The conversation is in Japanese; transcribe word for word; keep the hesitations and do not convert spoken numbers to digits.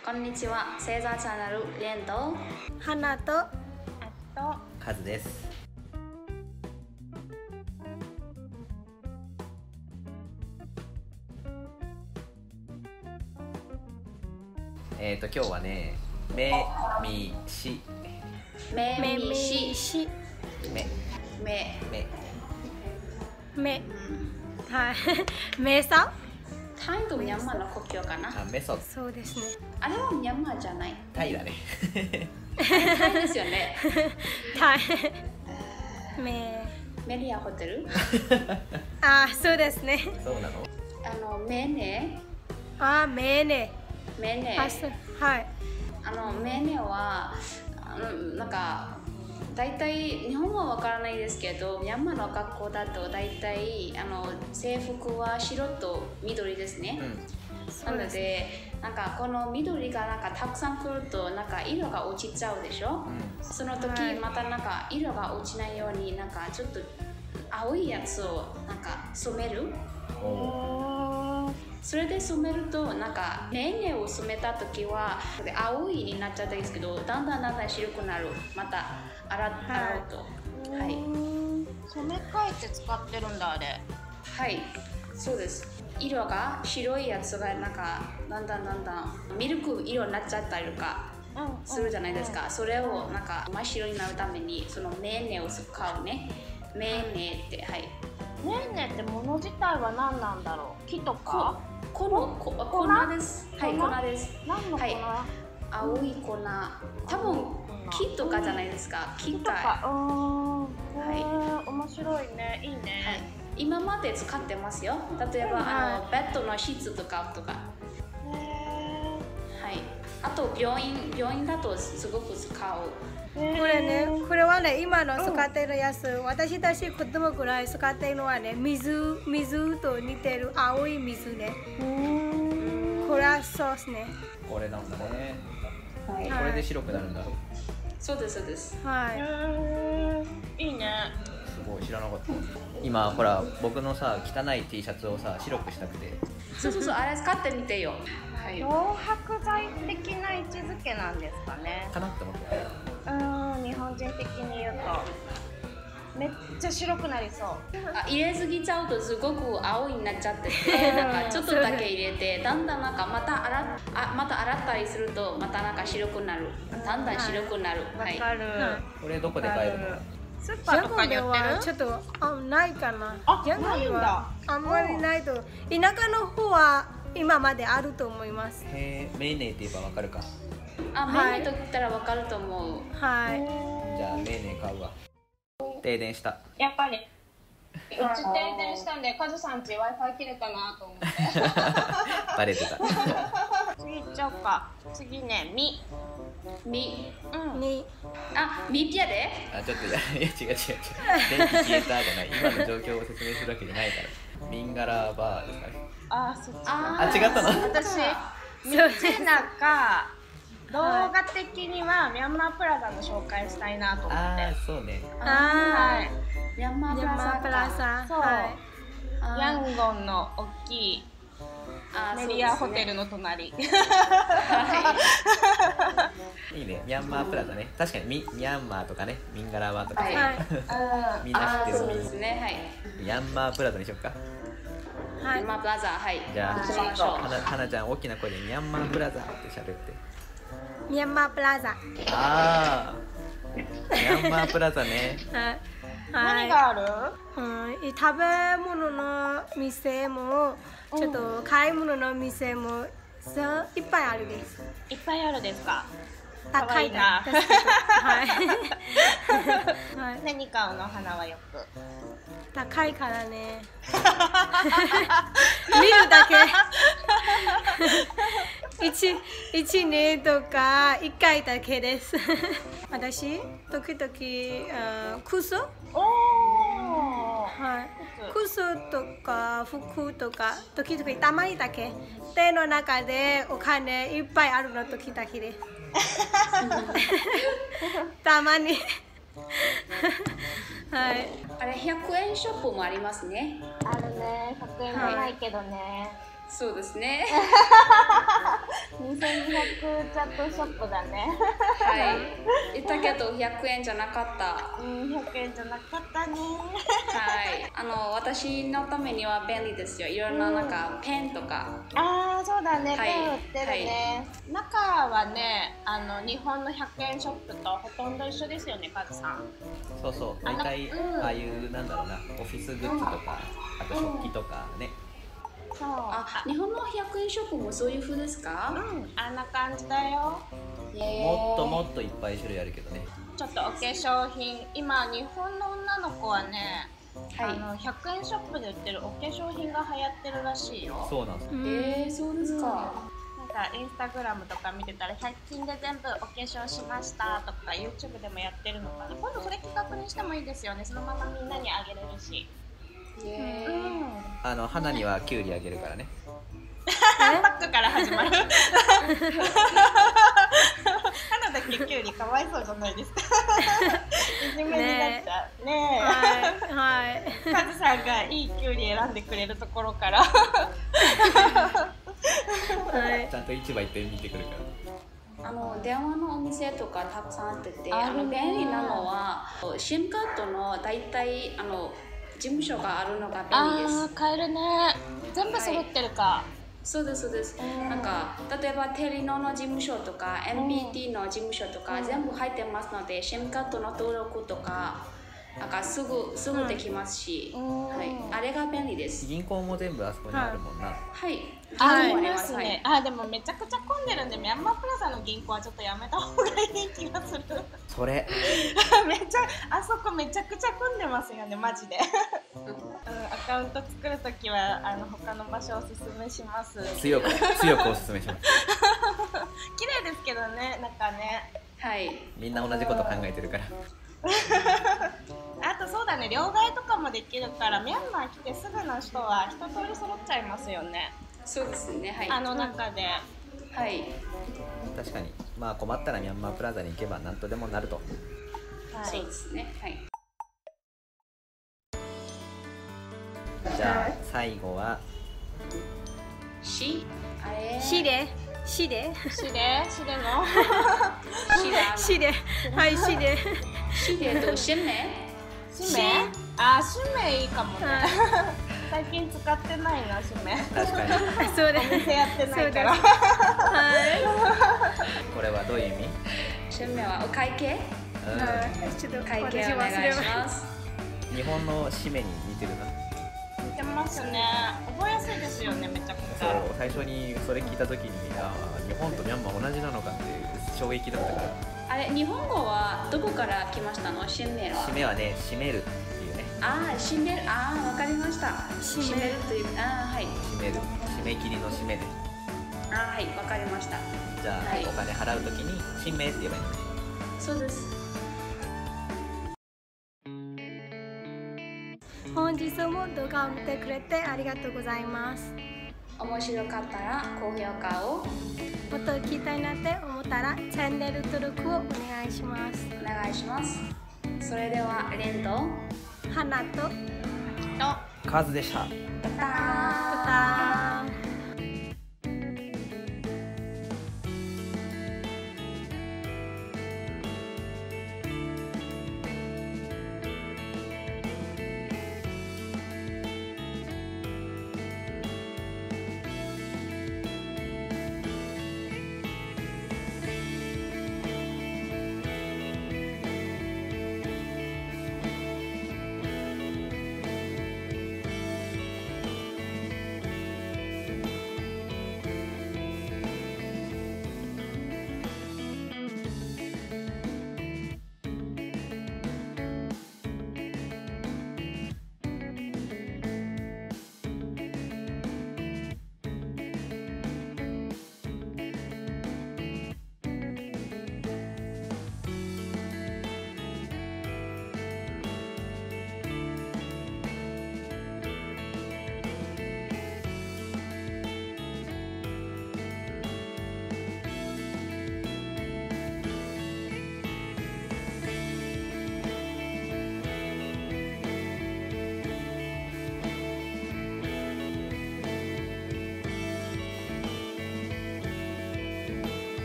こんにちは。星座チャンネルレンと花とあとカズです。えっ、ー、と今日はね、めみしめめみみししめめめめはいめさタイとミャンマーの国境かな。 あメソそうですね。 あれはミャンマーじゃない。 タイだね。 タイですよね。 タイめメリアホテル。 あそうですね。 そうなの？ あのメネあめねメネあそうはいあのメネはあのなんかだいたい日本はわからないですけど、ミャンマーの学校だとだいたいあの制服は白と緑ですね。 うん。 なのでなんかこの緑がなんかたくさん来るとなんか色が落ちちゃうでしょ。 うん、 その時はいまたなんか色が落ちないようになんかちょっと青いやつをなんか染める。 おーそれで染めるとなんかメーネを染めた時は青いになっちゃったんですけど、だんだんだんだん白くなる。また洗っ洗うとはい染め替えて使ってるんだあれ。 はいそうです。色が白いやつがなんかだんだんだんだんミルク色になっちゃったりとかするじゃないですか。それをなんか真っ白になるためにそのメーネを使うね。メーネってはい。 ねえねえってもの自体は何なんだろう。木とか？ このこ粉です。はい粉粉です。 何の粉？ はい、青い粉。多分木とかじゃないですか。木木とか。 か。うーん。 はいい。面白いね。いいはいね。。 今まで使ってますよ。例えば、あのベッドのシーツとかとか。 へはい。あと病院病院だとすごく使う。 え。 これねこれはね今の使ってるやつ、私たち子供ぐらい使ってるのはね水水と似てる青い水ね。 うーん。 これはそうですね。 これなんだね。 はい。 これで白くなるんだ。 そうですそうです。 はい。 へえ。いいね。 すごい知らなかった。今ほら僕のさ汚い T シャツをさ白くしたくて。 そうそうそうあれ使ってみてよ。はい。 漂白剤的な位置づけなんですかね。 かなって思ってね。 うーん、日本人的に言うとめっちゃ白くなりそう。 あ入れすぎちゃうとすごく青になっちゃってて、なんかちょっとだけ入れて、だんだんなんかまた洗っあまた洗ったりするとまたなんか白くなる。だんだん白くなる。はい。 わかる。 これどこで買えるの？ スーパジャーとかに売ンゴではってる？ ちょっとあないかな。 あジャンゴでないんだはあんまりないと。田舎の方は今まであると思います。 へえ、メーネーって言えばわかるか。 あメニューと言ったらわかると思う。 はい。 じゃあメーネー買うわ。停電した。 やっぱりうち停電したんで、カズさんち Wi-Fi 切れたなと思ってバレてた。 次行っちゃおうか。次ね、みみうんにあみピアで？ あ、ちょっといや、いや違う違う違う。電気消えたじゃない。今の状況を説明するわけじゃないから。ミンガラバーですかね。 あー、そっちあか。 あ、違ったの？ 私、みちなか動画的にはミャンマープラザの紹介したいなと思って。 ああ、そうね。 あはい。 ミャンマーー、 プラザヤンマープラザ。 そうはい。 あヤンゴンの大きいあメリアホテルの隣。 いいね。ミャンマープラザね。確かにミミャンマーとかね、ミンガラバーとか、 はいはい。 うんみんな知あってるそうですねはい。 ミャンマープラザにしよっか。 はいミャン。マープラザはい。 じゃあ、 行きましょう。 はなはなちゃん大きな声でミャンマープラザって喋って。 ミャンマープラザ。 ああ、ミャンマープラザね。 はい。 何がある？ うん、食べ物の店もちょっと買い物の店もさいっぱいあるです。 いっぱいあるですか？ 高いな。 ですけどはい。はい。 何買うの？花はよく。 高いからね。見るだけ。一一年とか一回だけです。私時々あ靴おお。 はい。靴とか服とか時々たまにだけ。手の中でお金いっぱいあるの時だけです。たまに。はい。 あれひゃくえんショップもありますね。 あるね。ひゃくえんもないけどね。 そうですね。 にせんにひゃくチャットショップだね。 はい。言ったけどひゃくえんじゃなかった。 うん、ひゃくえんじゃなかったね。 はい。あの私のためには便利ですよ。いろんななんかペンとか。 ああ、そうだね。 はいペン売ってるね。中はね、あの日本のひゃくえんショップとほとんど一緒ですよね、カズさん。 そうそう。大体ああいうなんだろうな、オフィスグッズとか、あと食器とかね。 そう。 あ、日本のひゃくえんショップもそういう風ですか？ うん、あんな感じだよ。 もっともっといっぱい種類あるけどね。 ちょっとお化粧品、今日本の女の子はね、 はい、 あのひゃくえんショップで売ってるお化粧品が流行ってるらしいよ。 そうなんですよ。 えー、そうですか。 なんかインスタグラムとか見てたらひゃく均で全部お化粧しましたとか YouTube でもやってるのかな。今度それ企画にしてもいいですよね。そのままみんなにあげれるし。 えー、 うん。 あの花にはキュウリあげるからね。 パックから始まる。花だけキュウリかわいそうじゃないですか。いじめになっちゃう。ねえ。 はい。 カズさんがいいキュウリ選んでくれるところから。 はい。 ちゃんと市場行って見てくるから。 あの電話のお店とかたくさんあってて、 ああの便利なのは SIM カードのだいたいあの事務所があるのが便利です。 ああ、買えるね。全部揃ってるか。はい、 そうですそうです。なんか例えばテレノの事務所とか エヌピーティー の事務所とか全部入ってますので、SIM カードの登録とかなんかすぐすぐできますし、はい、あれが便利です。 銀行も全部あそこにあるもんな。 はい。 ありますね。あ、でもめちゃくちゃ混んでるんでミャンマープラザの銀行はちょっとやめた方がいい気がする。 それ。 めっちゃあそこめちゃくちゃ混んでますよね、マジで。うん、アカウント作るときはあの他の場所をおすすめします。 強く強くおすすめします。 綺麗ですけどね、なんかね。 はい。 みんな同じこと考えてるから。 あとそうだね、両替とかもできるからミャンマー来てすぐの人は一通り揃っちゃいますよね。 そうですね。はい。 あの中で。 はい。 確かに。まあ困ったらミャンマープラザに行けば何とでもなると。 はい、そうですね。はい。 じゃあ最後はしあれしでしでしでしでのしではいしでしでとしめしめあしめいいかもね。最近使ってないなしめ。 確かに。 そうです。 お店やってないから。 これはどういう意味？ しめはお会計？ ちょっと会計お願いします。 日本の締めに似てるな。 似てますね。覚えやすいですよね、めちゃくちゃ。 そう、最初にそれ聞いたときに、あ、日本とミャンマー同じなのかって衝撃だったから。 あれ、日本語はどこから来ましたの？締めは。 締めはね、締めるっていうね。 ああ、締める、ああ、わかりました。締めるという、ああ、はい。 締める、締め切りの締めで。 ああ、はい、わかりました。 じゃあ、はい、お金払うときに締めって言えばいいのね。 そうです。 本日も動画を見てくれてありがとうございます。 面白かったら高評価を、 もっと聞きたいなって思ったらチャンネル登録をお願いします。 お願いします。それではレンと花ととカズでした。 またまた